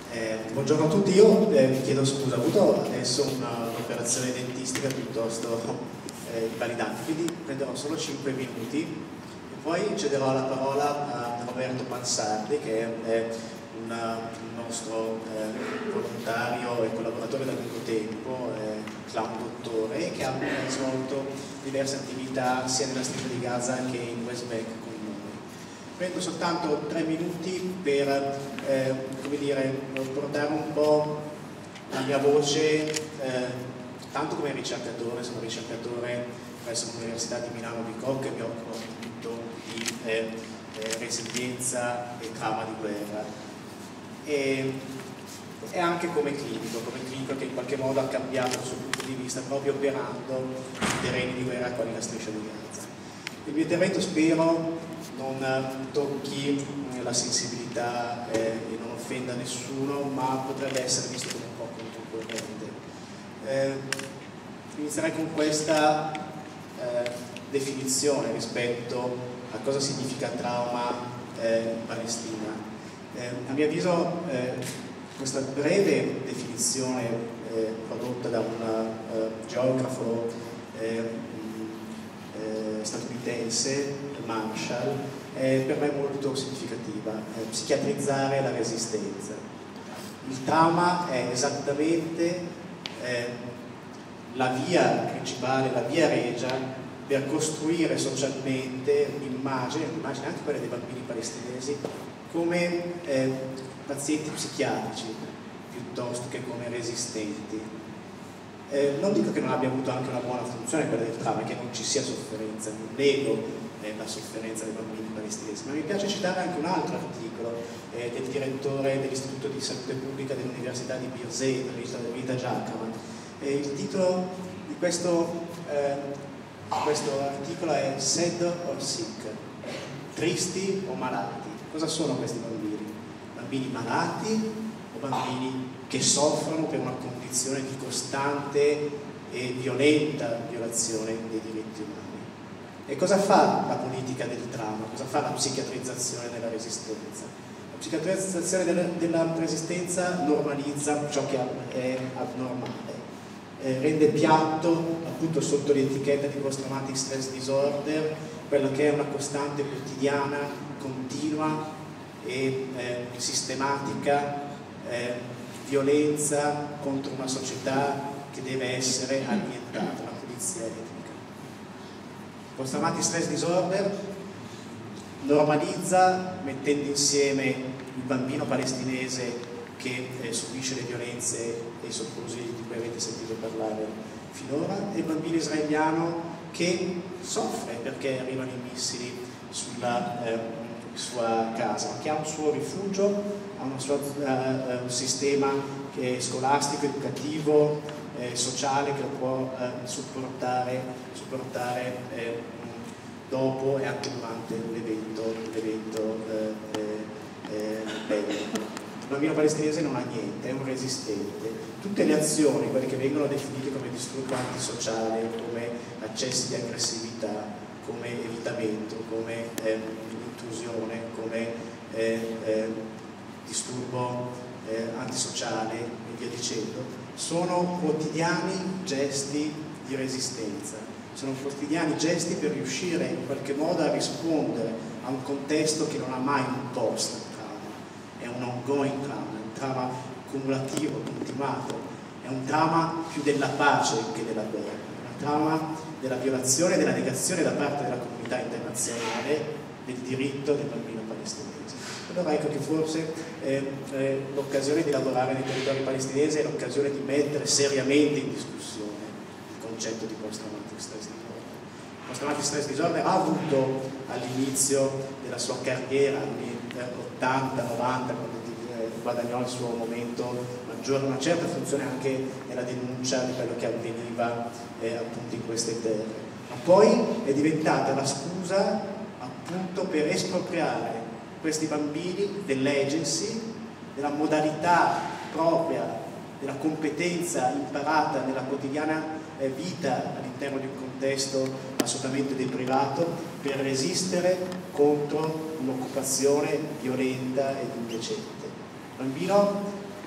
Buongiorno a tutti, io vi chiedo scusa, ho avuto adesso un'operazione dentistica piuttosto invalidante, quindi prenderò solo 5 minuti e poi cederò la parola a Roberto Pansardi, che è un nostro volontario e collaboratore da lungo tempo, clown dottore, che ha svolto diverse attività sia nella striscia di Gaza che in West Bank con noi. Prendo soltanto 3 minuti per come dire, portare un po' la mia voce, tanto come ricercatore. Sono ricercatore presso l'Università di Milano Bicocca e mi occupo appunto di resilienza e trauma di guerra, e anche come clinico che in qualche modo ha cambiato il suo punto di vista proprio operando in terreni di guerra quali la striscia di Gaza. Il mio intervento spero non tocchi la sensibilità e non offenda nessuno, ma potrebbe essere visto come un po' controcorrente. Inizierei con questa definizione rispetto a cosa significa trauma in Palestina. A mio avviso questa breve definizione prodotta da un geografo statunitense, Marshall, è per me molto significativa: psichiatrizzare la resistenza. Il trauma è esattamente la via principale, la via regia per costruire socialmente un'immagine anche quella dei bambini palestinesi, come pazienti psichiatrici piuttosto che come resistenti. Non dico che non abbia avuto anche una buona funzione quella del trauma, che non ci sia sofferenza, non nego la sofferenza dei bambini palestinesi, ma mi piace citare anche un altro articolo del direttore dell'Istituto di Salute Pubblica dell'Università di Birzeit, Rita Giacomo. Il titolo di questo articolo è Sad or Sick, tristi o malati. Cosa sono questi bambini? Bambini malati o bambini che soffrono per una condizione di costante e violenta violazione dei diritti umani? E cosa fa la politica del trauma? Cosa fa la psichiatrizzazione della resistenza? La psichiatrizzazione della resistenza normalizza ciò che è abnormale, rende piatto appunto sotto l'etichetta di post-traumatic stress disorder quella che è una costante quotidiana, continua e sistematica violenza contro una società che deve essere annientata, una pulizia etnica. Post-traumatic stress disorder normalizza, mettendo insieme il bambino palestinese che subisce le violenze e i soprusi di cui avete sentito parlare finora, e il bambino israeliano che soffre perché arrivano i missili sulla sua casa, che ha un suo rifugio, ha un sistema che è scolastico, educativo, sociale, che lo può supportare dopo e anche durante l'evento bellico. Il bambino palestinese non ha niente, è un resistente. Tutte le azioni, quelle che vengono definite come disturbo antisociale, come accessi di aggressività, come evitamento, come intrusione, come disturbo antisociale e via dicendo, sono quotidiani gesti di resistenza, sono quotidiani gesti per riuscire in qualche modo a rispondere a un contesto che non ha mai un post-trauma, è un ongoing trauma, è un trauma cumulativo, continuato, è un trauma più della pace che della guerra, è un trauma della violazione e della negazione da parte della comunità internazionale del diritto del bambino palestinese. Allora ecco che forse l'occasione di lavorare nei territori palestinesi è l'occasione di mettere seriamente in discussione il concetto di post-traumatic stress disorder. Il post-traumatic stress disorder ha avuto all'inizio della sua carriera, negli 80-90, quando guadagnò il suo momento maggiore, una certa funzione anche nella denuncia di quello che avveniva appunto in queste terre, ma poi è diventata la scusa appunto per espropriare questi bambini dell'agency, della modalità propria, della competenza imparata nella quotidiana vita all'interno di un contesto assolutamente deprivato, per resistere contro un'occupazione violenta ed indecente. Il bambino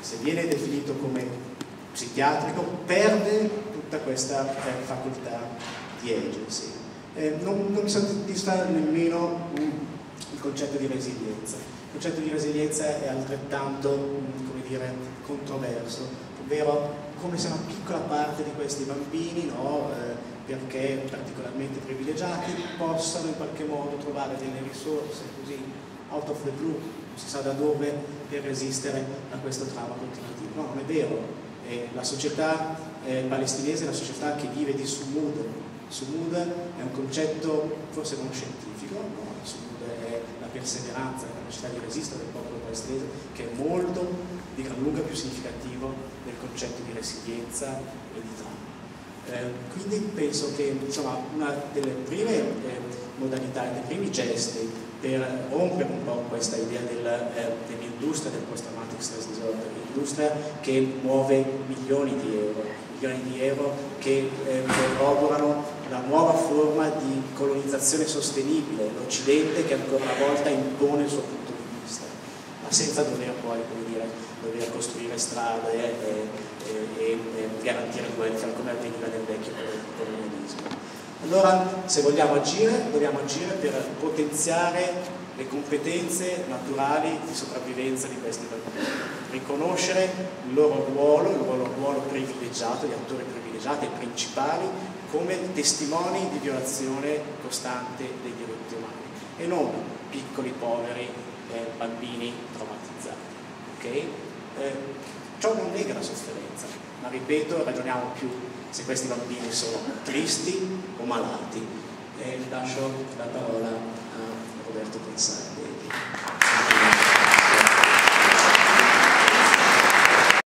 se viene definito come psichiatrico, perde tutta questa facoltà di agency. Non mi soddisfa nemmeno il concetto di resilienza. Il concetto di resilienza è altrettanto, come dire, controverso, ovvero come se una piccola parte di questi bambini, no, perché particolarmente privilegiati, possano in qualche modo trovare delle risorse così out of the blue, non si sa da dove, per resistere a questo trauma continuativo. No, non è vero. La società palestinese è una società che vive di sumud. Sumud è un concetto forse non scientifico, no? Sumud è la perseveranza, la capacità di resistere del popolo palestinese, che è molto, di gran lunga più significativo del concetto di resilienza e di trauma. Quindi penso che, insomma, una delle prime modalità, dei primi gesti per rompere un po' questa idea dell'industria del post-traumatic stress disorder, l'industria che muove milioni di euro che corroborano la nuova forma di colonizzazione sostenibile, l'Occidente che ancora una volta impone il suo punto di vista, ma senza dover poi, come dire, dover costruire strade e garantire il welfare come avveniva nel vecchio colonialismo. Allora, se vogliamo agire, dobbiamo agire per potenziare le competenze naturali di sopravvivenza di questi bambini, riconoscere il loro ruolo privilegiato, di attori privilegiati e principali, come testimoni di violazione costante dei diritti umani e non piccoli poveri bambini traumatizzati. Okay? Ciò non nega la sofferenza, ma ripeto, ragioniamo più se questi bambini sono tristi o malati. Lascio la parola a Roberto Pensardi.